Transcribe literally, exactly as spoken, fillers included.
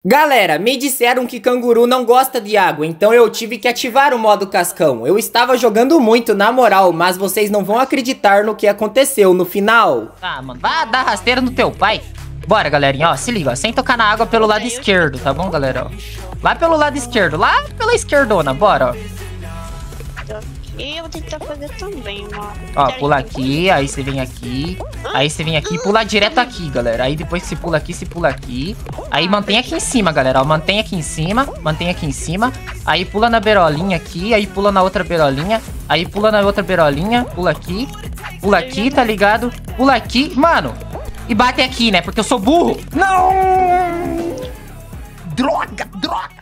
Galera, me disseram que canguru não gosta de água, então eu tive que ativar o modo cascão. Eu estava jogando muito, na moral, mas vocês não vão acreditar no que aconteceu no final. Tá, mano, vai dar rasteira no teu pai. Bora, galerinha, ó, se liga, ó, sem tocar na água pelo lado esquerdo, tá bom, galera, ó? Lá pelo lado esquerdo, lá pela esquerdona, bora, ó. E eu vou tentar fazer também, mano. Ó, pula aqui, aí você vem aqui. Aí você vem aqui e pula direto aqui, galera. Aí depois que você pula aqui, você pula aqui. Aí mantém aqui em cima, galera, ó. Mantém aqui em cima, mantém aqui em cima. Aí pula na beirolinha aqui, aí pula na outra beirolinha. Aí pula na outra beirolinha, pula aqui. Pula aqui, tá ligado? Pula aqui, mano. E bate aqui, né? Porque eu sou burro. Não! Droga, droga!